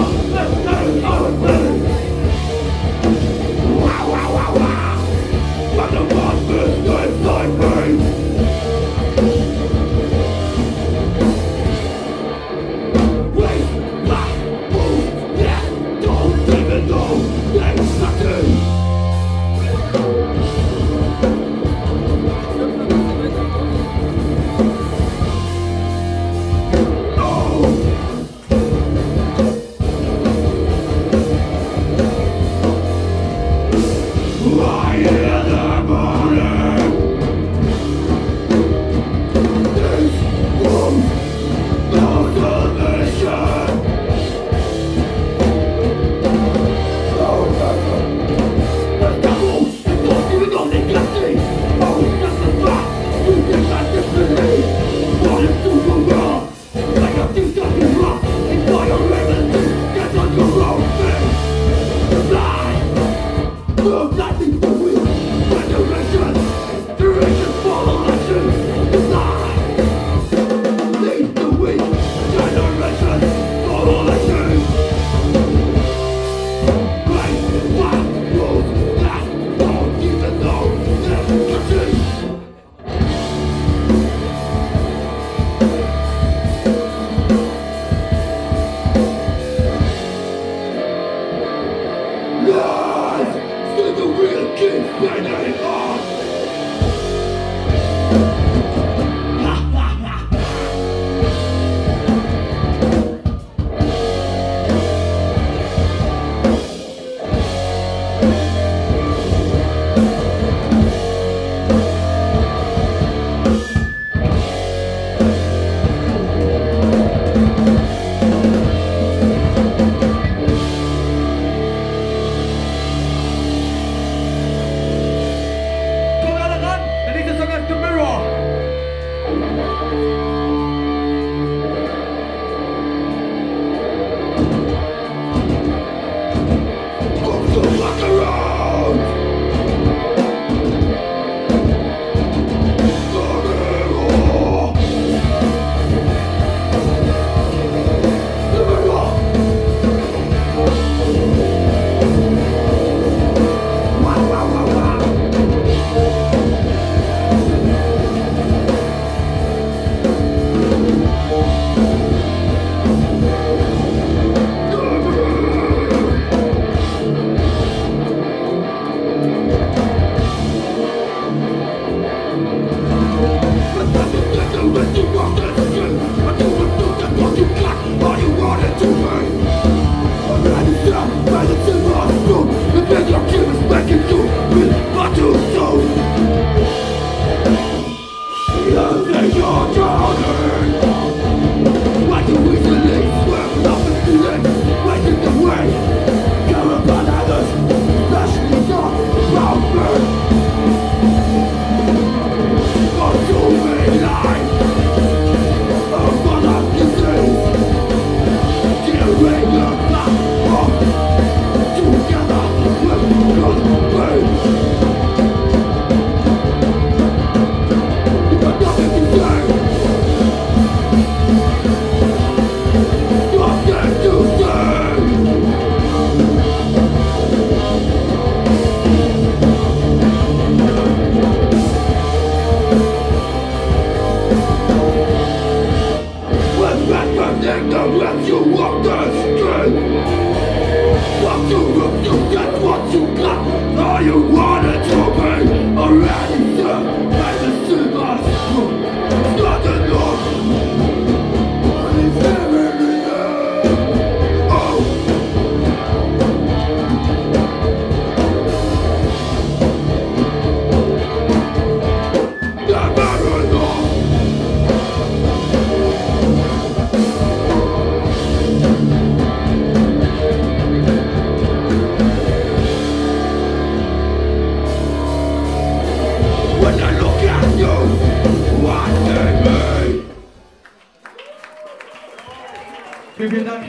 Vielen Dank.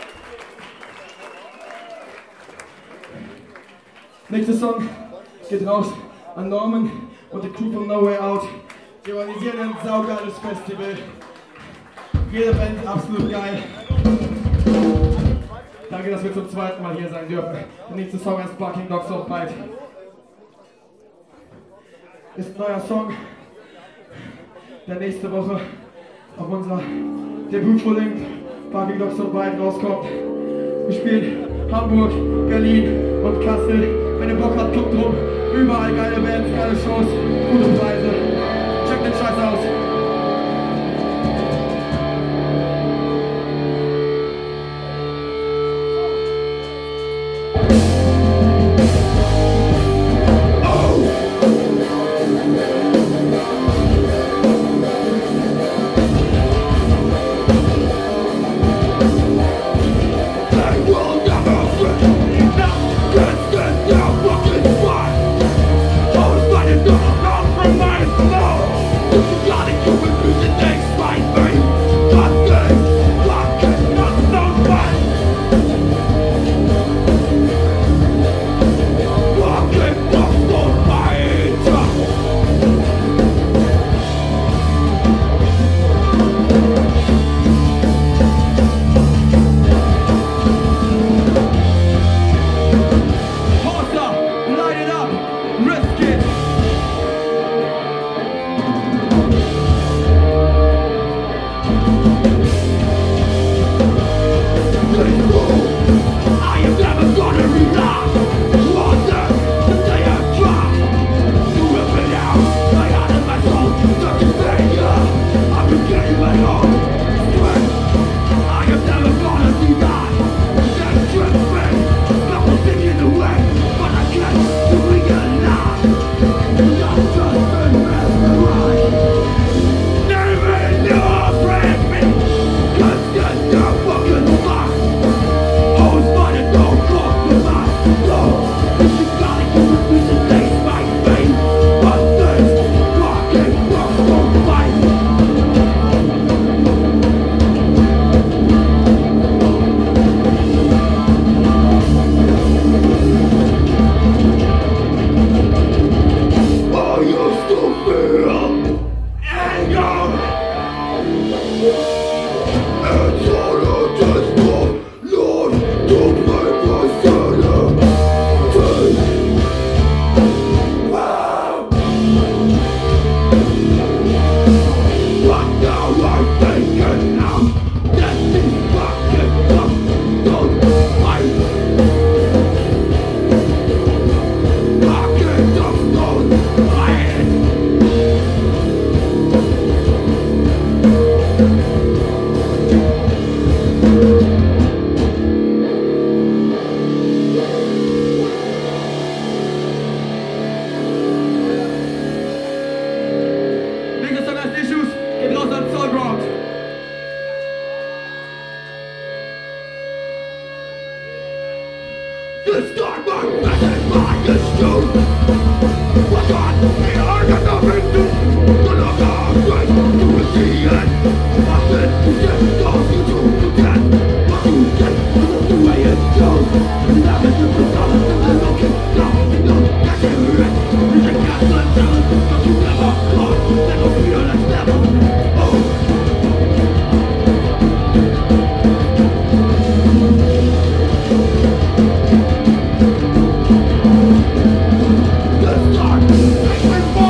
Nächster Song geht raus an Norman und die Crew von No Way Out. Die organisieren ein saugeiles Festival. Jede Band absolut geil. Danke, dass wir zum zweiten Mal hier sein dürfen. Der nächste Song heißt Barking Dogs of Bite. Ist ein neuer Song, der nächste Woche auf unser Debüt Full-Length Barking Dogs of Bite rauskommt. Wir spielen Hamburg, Berlin und Kassel. Wenn ihr Bock habt, guckt rum. Überall geile Bands, geile Shows, gute Preise. Checkt den Scheiß aus. Let's start!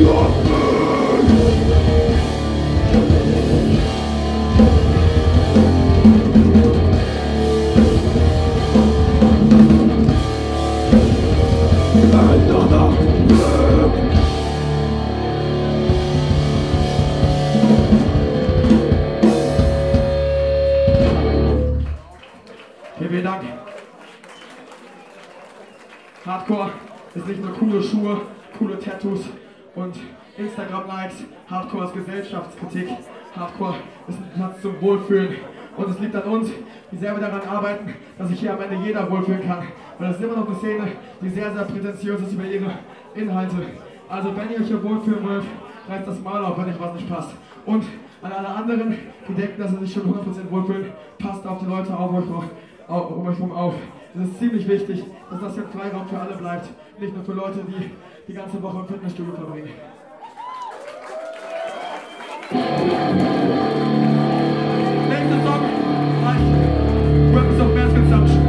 Vielen Dank. Hardcore ist nicht nur coole Schuhe, coole Tattoos und Instagram-Likes. Hardcore ist Gesellschaftskritik. Hardcore ist ein Platz zum Wohlfühlen. Und es liegt an uns, die sehr daran arbeiten, dass sich hier am Ende jeder wohlfühlen kann. Weil das ist immer noch eine Szene, die sehr, sehr prätentiös ist über ihre Inhalte. Also wenn ihr euch hier wohlfühlen wollt, reißt das Maul auf, wenn euch was nicht passt. Und an alle anderen, die denken, dass sie sich schon 100% wohlfühlen, passt auf die Leute auf euch um euch herum auf. Es ist ziemlich wichtig, dass das hier ein Freiraum für alle bleibt. Nicht nur für Leute, die die ganze Woche im Fitnessstudio verbringen. Nächster Song heißt Weapons of Mass Consumption.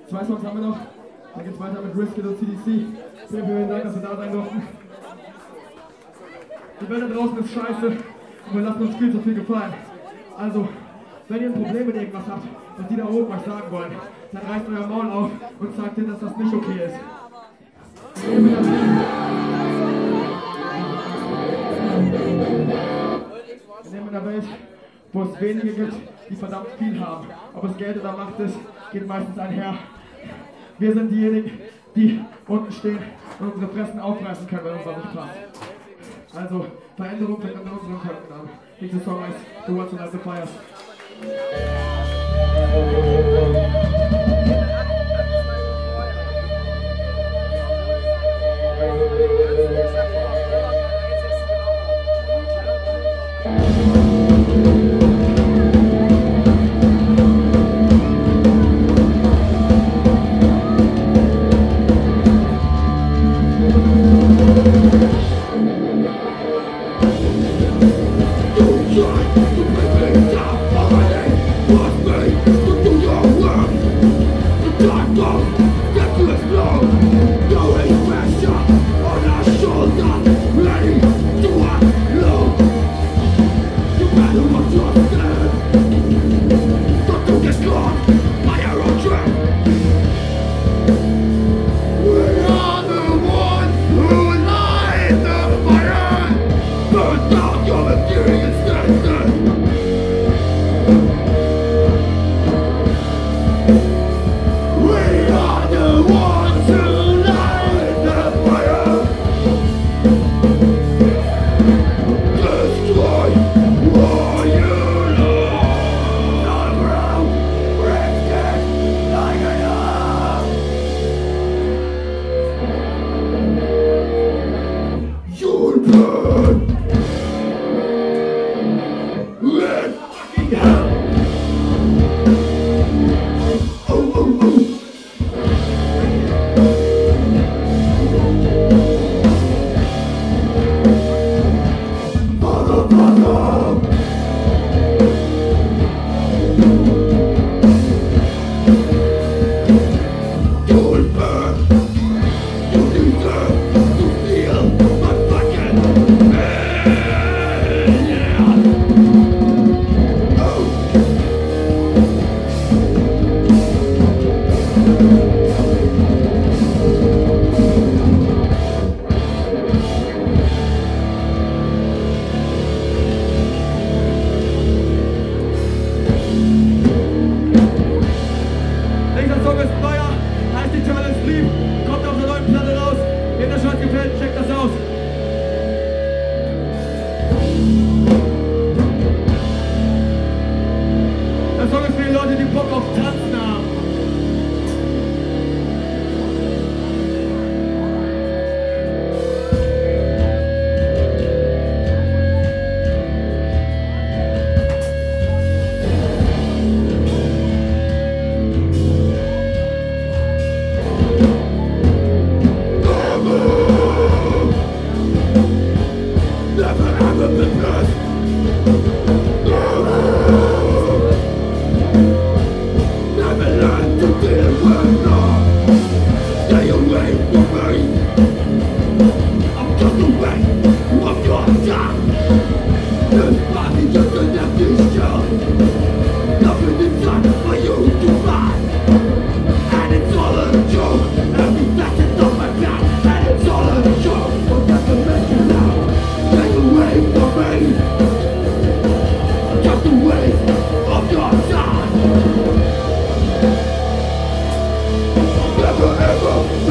2 Songs haben wir noch. Dann geht's weiter mit Risk It und CDC. Vielen Dank, dass wir da sein durften. Die Welt da draußen ist scheiße und wir lassen uns viel zu viel gefallen. Also, wenn ihr ein Problem mit irgendwas habt, was die da oben euch sagen wollen, dann reißt euer Maul auf und sagt denen, dass das nicht okay ist. Wir leben in einer Welt, wo es wenige gibt, die verdammt viel haben. Ob es Geld oder Macht ist, geht meistens einher. Wir sind diejenigen, die unten stehen und unsere Fressen aufreißen können, wenn unser nicht passt. Also, Veränderung fängt an unseren Köpfen an. Dieser Song heißt The Ones Who Light the Fires.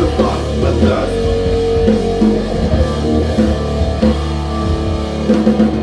Ever, ever,